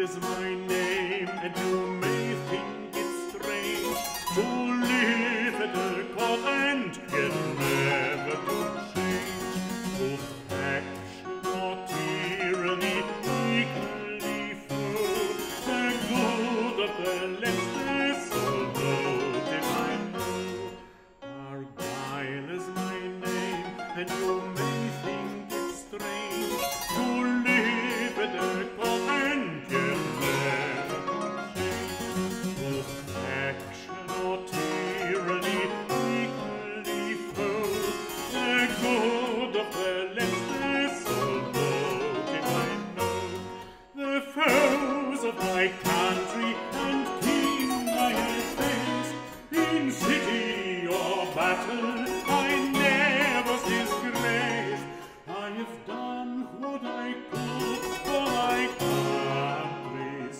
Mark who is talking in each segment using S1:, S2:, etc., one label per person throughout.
S1: is my name, and you may think it strange to live at a court and get never to change. To faction or tyranny equally foe, the good of the less motive I know. Argyle is my name, and you may think it strange to live at a court and get never to change. To faction or tyranny equally foe, the good of the less motive I know. The foes of my country and king I have faced, in city or battle I never was disgraced. I have done what I could for my country's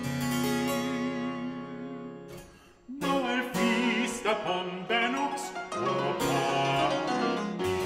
S1: need. Now I feast upon bannocks for pardon me.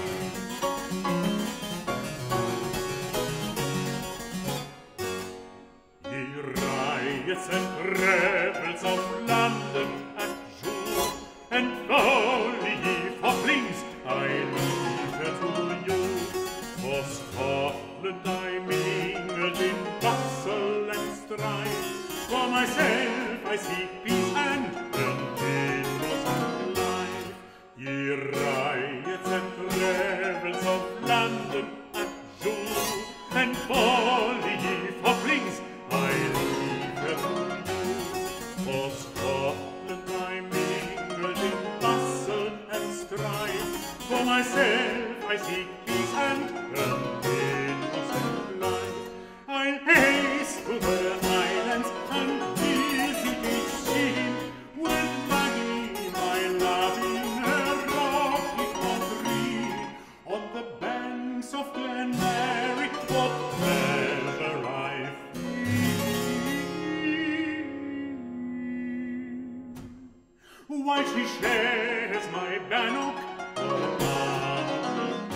S1: Ye riots and rebels of London and June, and folly ye fopplings, I leave it to you. For Scotland I mingled in bustle and strife. For myself I seek peace and innocent life. Ye riots and rebels of London and June, and folly ye fopplings, I leave it to you. For Scotland I mingled in bustle and strife. For myself I seek peace and an innocent life. I'll haste to the islands and visit each scene, with Maggie, my love, in her rocky country. On the banks of Glenmary, what pleasure I feel, while she shares my bannock above.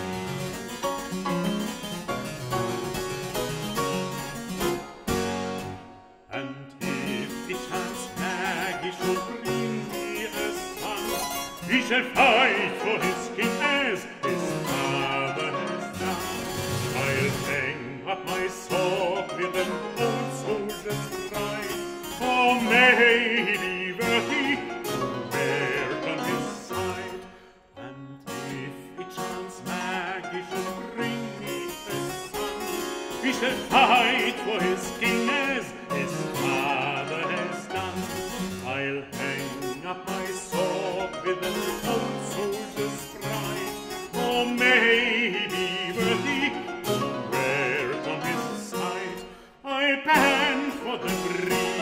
S1: And if it chance Maggie should bring me a son, he shall fight for his king as his father has done. I'll hang up my sword with an old soldier's pride, for may he be worthy to bear on his side. And if it chance Maggie should bring me a son, he shall fight for his king as his father has done. I'll hang up my sword with an old soldier's pride, for may he be worthy to wear it on his side. I band for the breeze